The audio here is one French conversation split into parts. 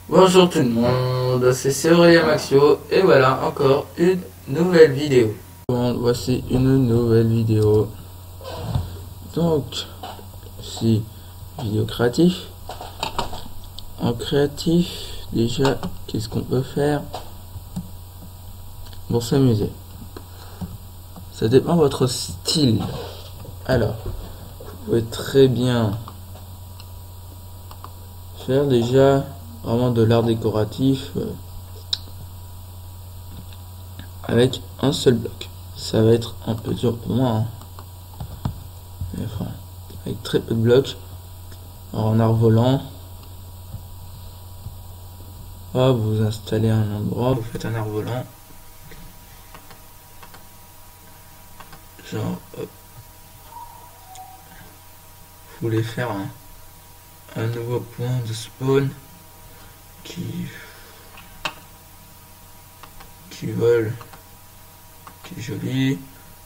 Bonjour tout le monde, c'est Aurélien Maxio et voilà encore une nouvelle vidéo. Voici une nouvelle vidéo. Donc, si vidéo créatif. En créatif, déjà, qu'est-ce qu'on peut faire pour s'amuser? Ça dépend de votre style. Alors, vous pouvez très bien faire déjà vraiment de l'art décoratif avec un seul bloc. Ça va être un peu dur pour moi, hein. Mais enfin, avec très peu de blocs. Alors, en art volant, hop, vous installez un endroit, vous faites un art volant, genre hop, vous voulez faire un nouveau point de spawn qui vole, qui est joli,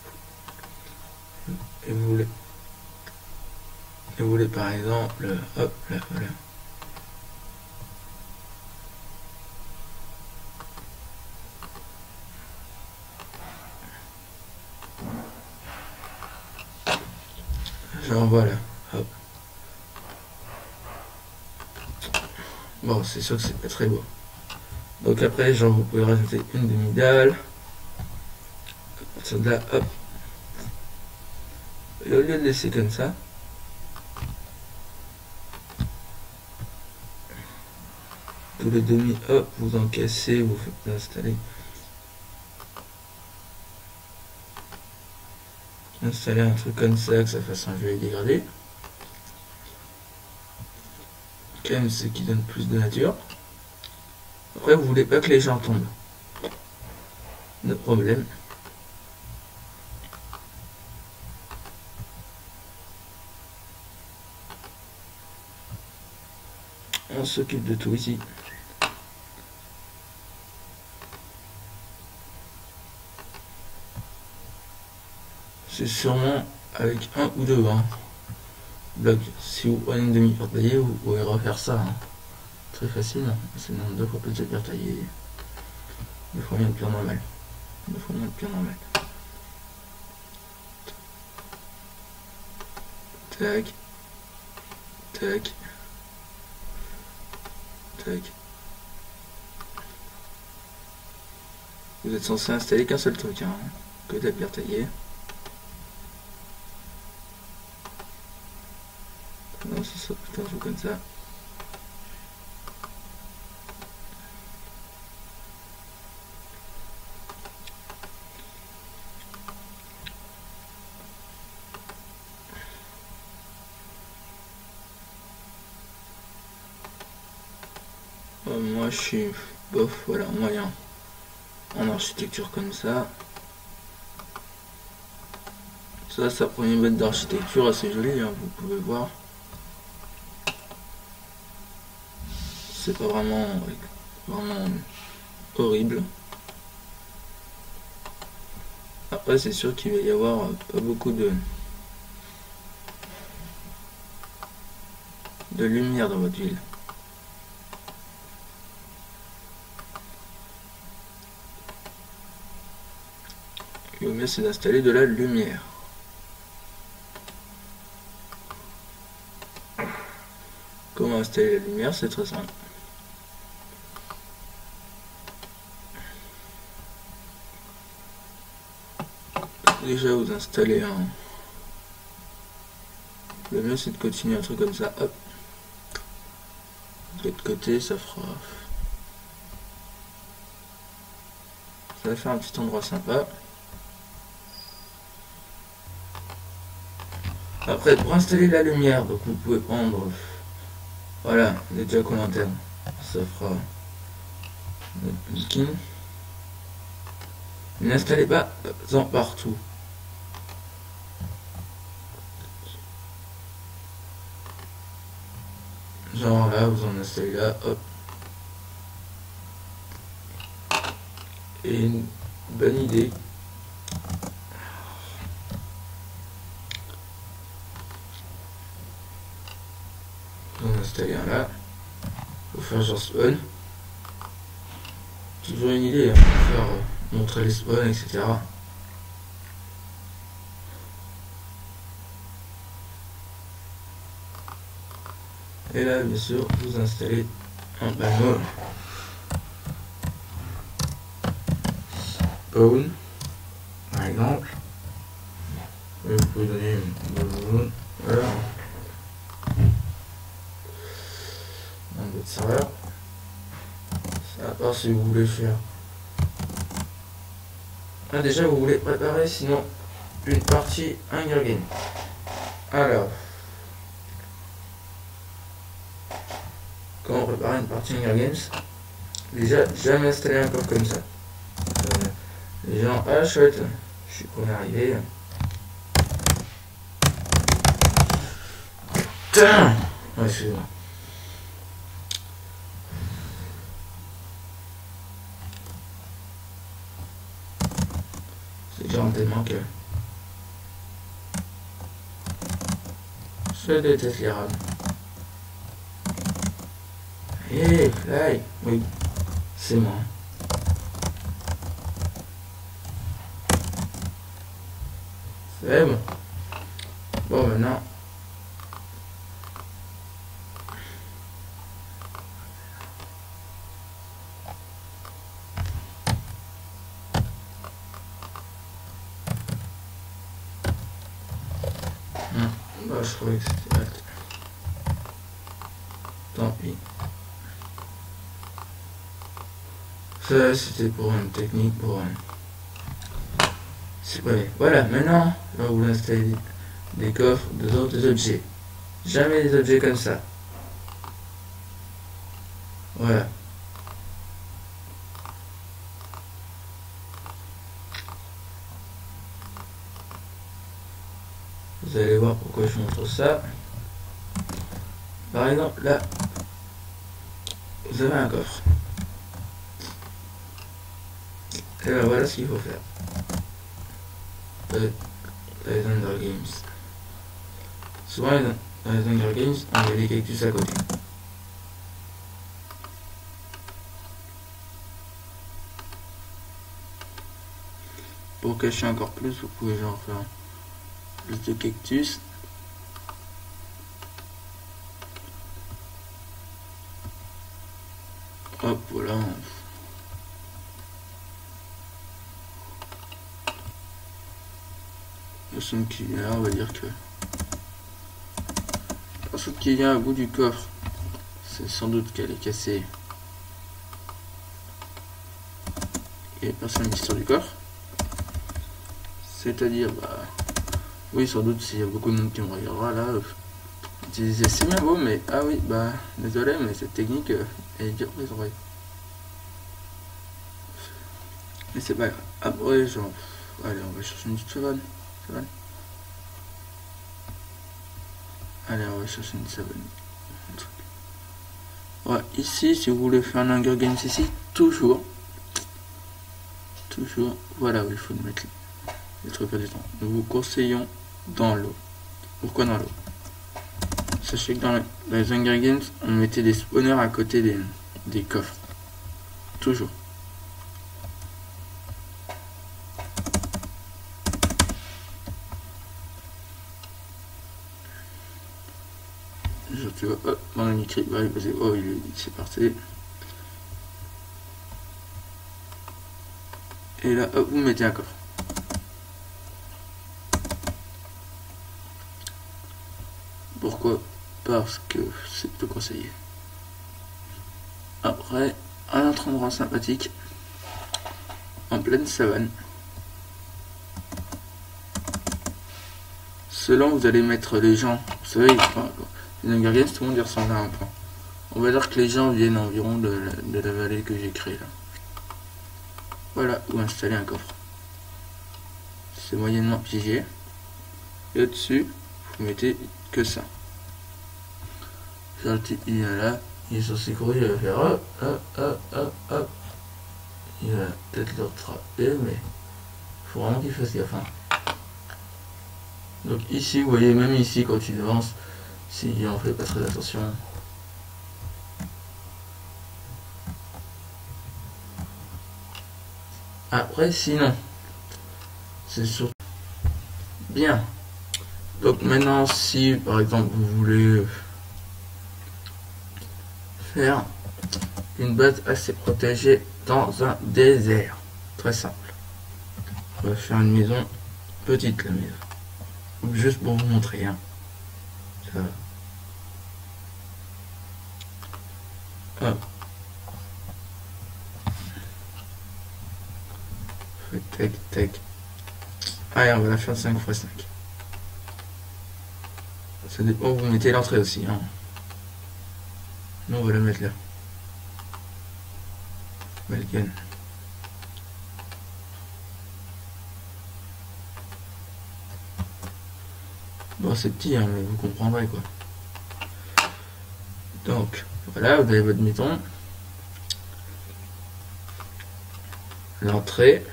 et vous voulez par exemple, hop là, voilà. Genre voilà, hop. Bon, c'est sûr que c'est pas très beau. Donc après, genre vous pouvez rajouter une demi-dalle. À partir de là, hop. Et au lieu de laisser comme ça, tous les demi, hop, vous encaissez, vous faites installer. Installer un truc comme ça, que ça fasse un joli dégradé. Quand même, ce qui donne plus de nature. Après, vous voulez pas que les gens tombent. No problème. On s'occupe de tout ici. C'est sûrement avec un ou deux blocs. Si vous prenez une demi-pierre taillée, vous pouvez refaire ça très facilement. C'est le nombre de fois plus de pierre taillée. 2 fois moins de pierre normale. 2 fois moins de pierre normale. Tac. Tac. Tac. Vous êtes censé installer qu'un seul truc, hein, que de la pierre taillée. Non, ça sera plutôt un truc comme ça. Moi je suis bof, voilà, moyen en architecture comme ça. Ça prend une bête d'architecture assez jolie, hein, vous pouvez voir. C'est pas vraiment horrible. Après c'est sûr qu'il va y avoir pas beaucoup de lumière dans votre ville. Le mieux c'est d'installer de la lumière. Comment installer la lumière? C'est très simple. Déjà vous installez un... Le mieux c'est de continuer un truc comme ça, hop. De l'autre côté ça fera... Ça va faire un petit endroit sympa. Après pour installer la lumière, donc vous pouvez prendre... Voilà, les jack aux lanternes. Ça fera notre pumpkin. N'installez pas en partout. Genre là, vous en installez là, hop. Et une bonne idée. Vous en installez un là. Vous faire genre spawn. Toujours une idée, hein, pour faire montrer les spawns, etc. Et là, bien sûr, vous installez un panneau spawn, par exemple. Et vous pouvez donner une voilà. Un autre serveur. Ça, à part si vous voulez faire. Ah, déjà, vous voulez préparer sinon une partie Hunger Games. Alors, comment préparer une partie Hunger Games? Déjà, jamais installé un corps comme ça. Les gens, ah chouette, je suis qu'on est arrivé. Putain! Ouais, excusez-moi. C'est genre tellement que je déteste les rames. Hé, fly! Oui, c'est moi. C'est bon. Bon, maintenant. Bah, je croyais que c'était acte. Tant pis. Ça, c'était pour une technique, pour ouais. Voilà, maintenant, là, vous installez des coffres, d'autres objets. Jamais des objets comme ça. Voilà. Vous allez voir pourquoi je montre ça. Par exemple, là, vous avez un coffre. Et ben voilà ce qu'il faut faire. Les Hunger Games. Souvent, dans les Hunger Games, on a des cactus à côté. Pour cacher encore plus, vous pouvez genre faire plus de cactus. Hop, voilà. Le son qui vient, on va dire que la chose qui vient au bout du coffre, c'est sans doute qu'elle est cassée. Et personne l'histoire du coffre. C'est-à-dire, bah, oui, sans doute s'il y a beaucoup de monde qui me regardera là, utiliser c'est bien beau, mais ah oui, bah, désolé, mais cette technique elle est dure pour les oreilles. Mais c'est pas grave. Après, genre, allez, on va chercher une petite savane. Allez, on va chercher une savane. Ouais, ici, si vous voulez faire un Hunger Games ici, toujours, voilà où il faut mettre les trucs à détendre. Nous vous conseillons dans l'eau. Pourquoi dans l'eau? Sachez que dans les Hunger Games, on mettait des spawners à côté des coffres. Toujours. Tu vois, hop, mon ami crie, bah, oh, c'est parti. Et là, hop, vous mettez un coffre. Pourquoi? Parce que c'est peu conseillé. Après, un autre endroit sympathique, en pleine savane. Selon vous allez mettre les gens, vous savez, les Hunger Games, tout le monde y ressemble à un point. On va dire que les gens viennent environ de la vallée que j'ai créée là. Voilà où installer un coffre. C'est moyennement pigé. Et au-dessus, vous mettez que ça. Faire le type, il est là, il est censé courir, il va faire hop. Il va peut-être le rattraper, mais il faut vraiment qu'il fasse gaffe. Hein. Donc ici, vous voyez, même ici, quand il avance, si on fait pas très attention. Après, sinon, c'est surtout bien. Donc maintenant, si par exemple vous voulez faire une base assez protégée dans un désert, très simple. On va faire une maison petite, la maison, juste pour vous montrer. Hein. Ça va. Hop. Tac, tac. Allez, on va la faire 5 x 5. Ça dépend où vous mettez l'entrée aussi. Hein. Nous, on va la mettre là. Balken. Bon, c'est petit, hein, mais vous comprendrez quoi. Donc, voilà, vous avez votre maison. L'entrée.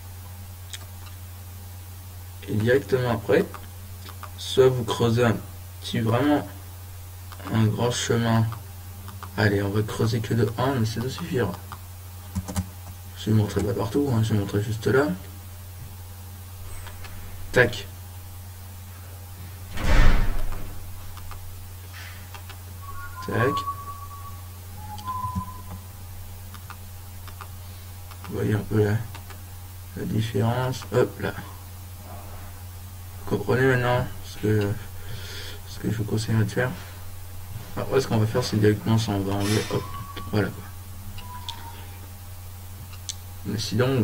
Et directement après, soit vous creusez un petit, vraiment un grand chemin. Allez, on va creuser que de 1, mais ça doit suffire. Je vais montrer pas partout, hein, je vais montrer juste là. Tac. Tac. Vous voyez un peu la différence. Hop là. Vous comprenez maintenant ce que je vous conseille de faire. Après, ce qu'on va faire, c'est directement ça, on va enlever. Hop. Voilà quoi. Mais sinon,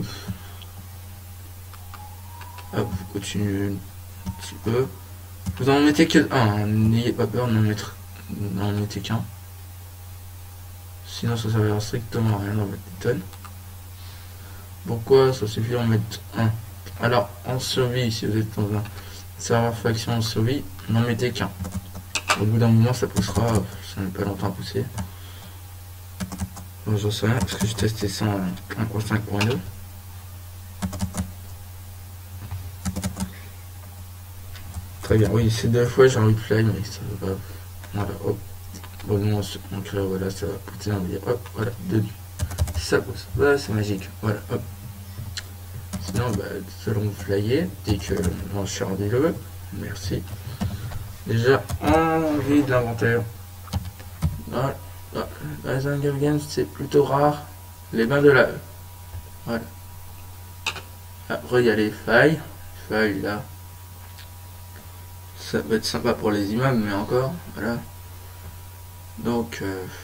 hop, vous continuez un petit peu. Vous en mettez que un, n'ayez pas peur d'en mettre. N'en mettez qu'un. Sinon, ça servira strictement à rien dans votre tonne. Pourquoi ça suffit d'en mettre un? Alors, en survie, si vous êtes dans un serveur faction en survie, n'en mettez qu'un. Au bout d'un moment, ça poussera. Ça n'est pas longtemps à pousser. Bon, j'en sais rien parce que j'ai testé ça en 1.5.2. Très bien, oui, c'est 2 fois j'ai envie de fly, mais ça veut pas. Voilà, hop. Bon, nous on crée, voilà, ça va pousser, on va dire, hop, voilà, 2. Ça pousse, voilà, c'est magique, voilà, hop. Sinon, bah, nous allons flyer dès que on cherche des logs. Merci. Déjà, envie de l'inventaire. Dans les Hunger Games, c'est plutôt rare. Les bains de lave. Voilà. Après, il y a les failles. Failles là. Ça va être sympa pour les immeubles, mais encore, voilà. Donc,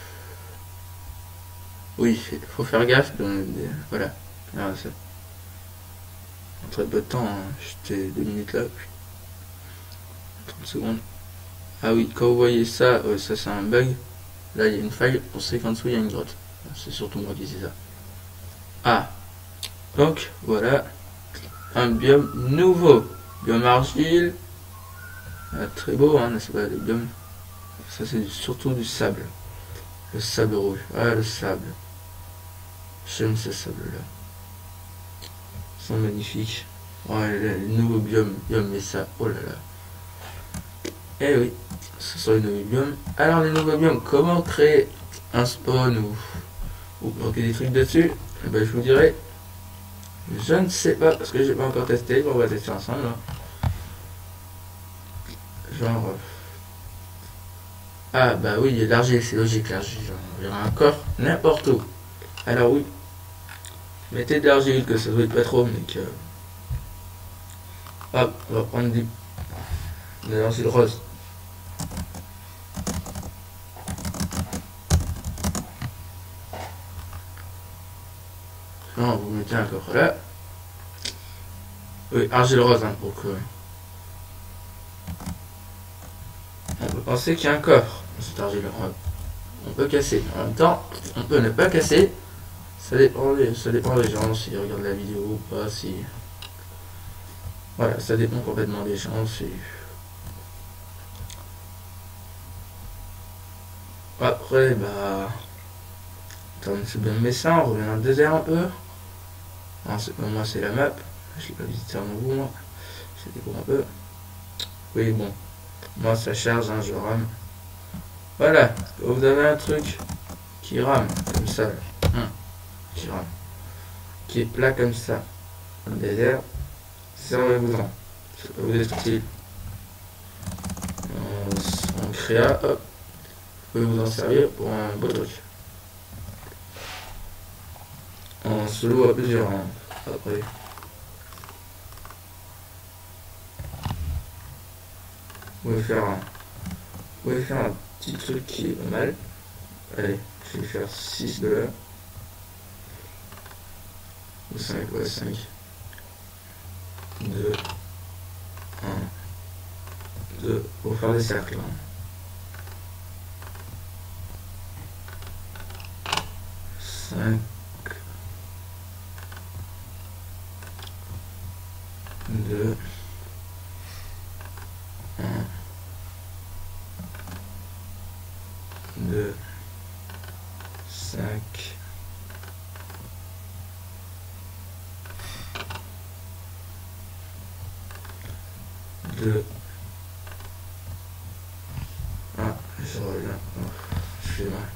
oui, il faut faire gaffe. Voilà. Alors, ça. En très peu de temps, hein. J'étais 2 minutes là. 30 secondes. Ah oui, quand vous voyez ça, ça c'est un bug. Là, il y a une faille. On sait qu'en dessous, il y a une grotte. C'est surtout moi qui sais ça. Ah. Donc, voilà. Un biome nouveau. Biome argile. Ah, très beau, hein, n'est-ce pas, les biomes. Ça, c'est surtout du sable. Le sable rouge. Ah, le sable. J'aime ce sable-là. Ils sont magnifiques. Ouais, les nouveaux biomes. Mais ça, oh là là. Eh oui, ce sont les nouveaux biomes. Alors, les nouveaux biomes, comment créer un spawn ou bloquer des trucs dessus? Eh ben, je vous dirai. Je ne sais pas, parce que j'ai pas encore testé. Bon, on va tester ensemble. Hein. Genre. Ah, bah oui, l'argile, c'est logique, l'argile. Il y aura un coffre n'importe où. Alors, oui. Mettez de l'argile, que ça ne doit pas trop, mais que. Hop, on va prendre de l'argile rose. Non, vous mettez un coffre là. Oui, argile rose, hein, pour que. On peut penser qu'il y a un coffre dans cette argile. On peut casser. En même temps, on peut ne pas casser. Ça dépend des gens, s'ils regardent la vidéo ou pas, si. Voilà, ça dépend complètement des gens, si. Après, bah. Attends, c'est bien mais ça, on revient dans le désert un peu. Non, c'est pas moi, c'est la map. Je l'ai pas visité avant vous, moi. Je découvre un peu. Oui, bon. Moi, ça charge, hein, je rame. Voilà, vous avez un truc qui rame, comme ça. Qui rame. qui est plat comme ça, un désert, servez-vous-en. Ça peut vous être utile. En créa, hop, vous pouvez vous en servir pour un beau truc. En solo à plusieurs, hein, après. Vous pouvez faire un petit truc qui est pas mal. Allez, je vais faire 6 de là. Ou 5, ouais, 5. 2. 1. 2. Pour faire des cercles. 5. 2. 1. 2. 5. 2. Ah, je reviens. Je fais mal.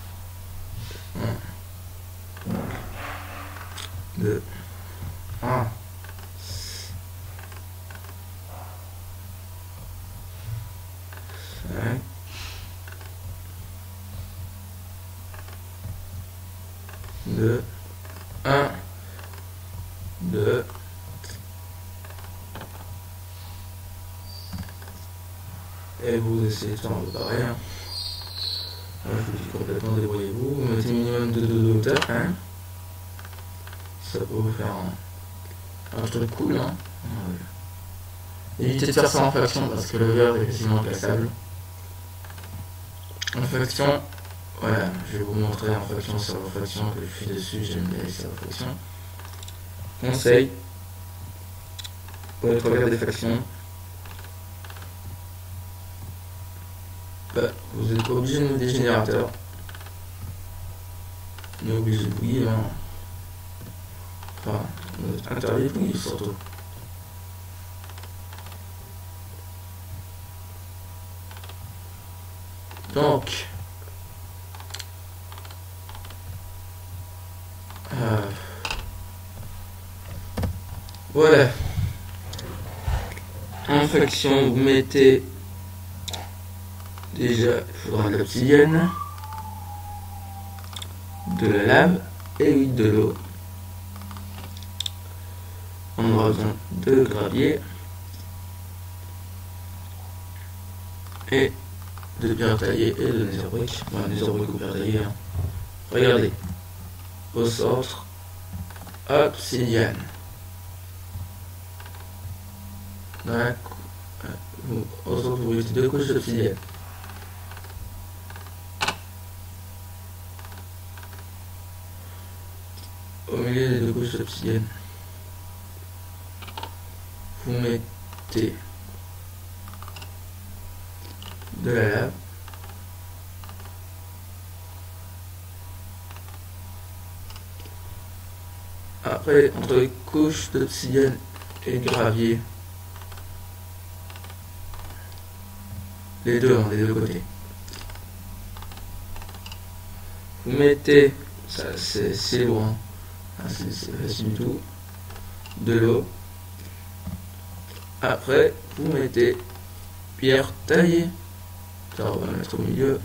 1. 2. 1. 5. 2. 1. 2. Et vous essayez de faire un peu pareil. Hein. Je vous dis complètement débrouillez-vous. Vous mettez minimum de 2 de hauteur. Hein. Ça peut vous faire un truc cool. Hein. Évitez de faire ça en fraction parce que le verre est quasiment plaçable. En fraction, voilà, je vais vous montrer en fraction sur la fraction que je fais dessus. J'aime bien les servo-fractions. Conseil pour votre verre des fractions. Vous n'êtes pas obligé de mettre des générateurs. Vous êtes obligé de bouillir. Hein. Enfin, vous êtes interdit de bouillir surtout. Donc, voilà. En fraction, vous mettez déjà, il faudra de l'obsidienne, de la lave et oui, de l'eau. On aura besoin de gravier et de pierre taillée et de netherbrick. Bon, netherbrick ou pierre taillée. Hein. Regardez, au centre, obsidienne. Au centre, vous mettez 2 couches d'obsidienne. Au milieu des 2 couches d'obsidienne, vous mettez de la lave. Après, entre les couches d'obsidienne et de gravier, les deux, hein, des deux côtés, vous mettez, ça c'est lourd, hein. C'est facile du tout, de l'eau. Après, vous mettez pierre taillée. Ça, on va la mettre au milieu.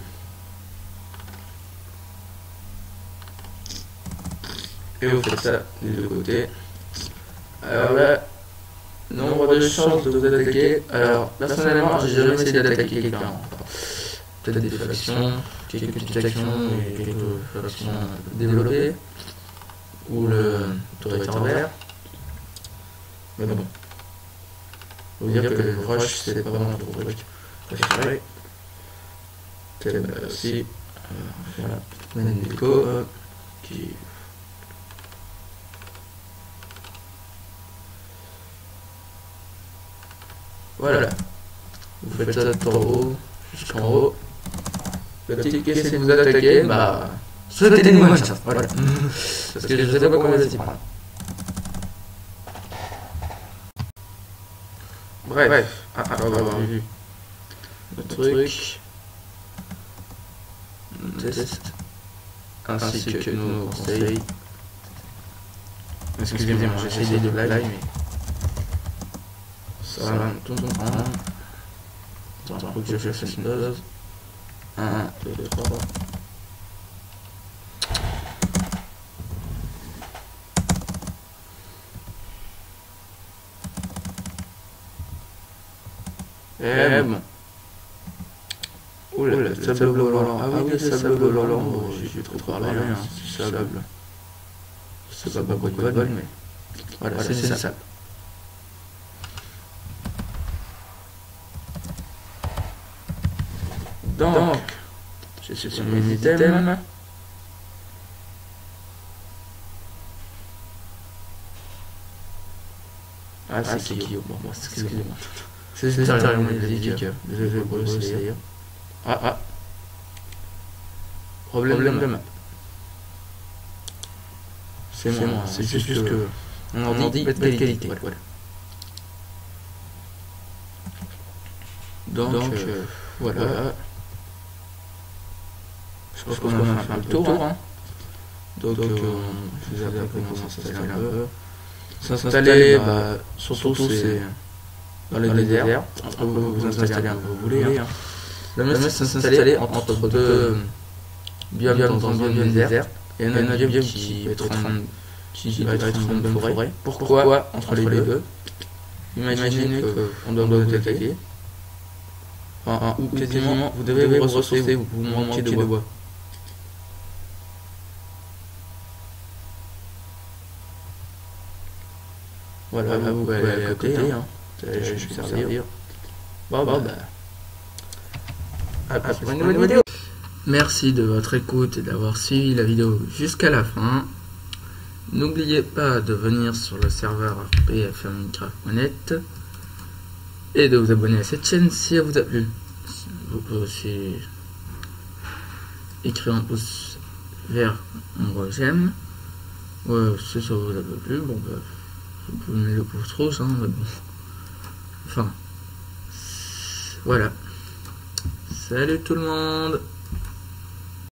Et vous faites ça des deux côtés. Alors là, nombre de chances de vous attaquer. Alors, personnellement, j'ai jamais essayé d'attaquer quelqu'un. Enfin, peut-être des factions, quelques petites actions et quelques factions développées. Ou le tourette en vert. Mais bon. Faut dire que le rush, c'est pas vraiment mon truc préféré. Peut-être aussi. Voilà. Magnifico qui. Voilà. Vous faites ça de en haut jusqu'en haut. Le petit qui essaie de vous attaquer, bah. Souhaitez-nous bonne chance. Voilà. Parce que je sais pas comment il s'y prend. Bref. Après avoir vu le truc. Test. Ainsi que nos conseils. Excusez-moi, j'essaie de live, mais ça va tout le temps. Attends, faut que je fasse une dose. 1, 2, 3. Eh bon. Oula, le sable volant. Ah oui, le sable volant. J'ai trop parlé, hein, c'est sable. Je sais pas quoi de vol, mais voilà, c'est du sable. Donc, j'ai sur mes items. Ah, c'est qui? Bon, excusez-moi. C'est carrément musique. Désolé pour le CIR. Ah. Problème de map. C'est moi, c'est juste que on en dit bête qualité. Voilà. Donc, voilà. Je pense qu'on a fait un peu le tour. Hein. Donc, je vous ai appris comment s'installer un peu. S'installer, surtout c'est dans les déserts. Après, vous vous installez un peu où vous voulez. Hein. Le mieux, c'est s'installer entre deux biomes dans un biome désert et un autre biome qui va être en bonne forêt. Pourquoi entre les deux? Imaginez qu'on doit vous attaquer. Enfin, ou quasiment, vous devez vous ressourcer, vous manquez de bois. Voilà, vous pouvez aller à côté, hein. Je vais servir. Bon, à pour une nouvelle vidéo. Merci de votre écoute et d'avoir suivi la vidéo jusqu'à la fin. N'oubliez pas de venir sur le serveur rpfminecraft.net et de vous abonner à cette chaîne si elle vous a plu. Vous pouvez aussi écrire un pouce vert, un gros j'aime. Si ça vous a pas plu, bon vous pouvez mettre le pouce rouge, hein, mais bon. Enfin, voilà. Salut tout le monde!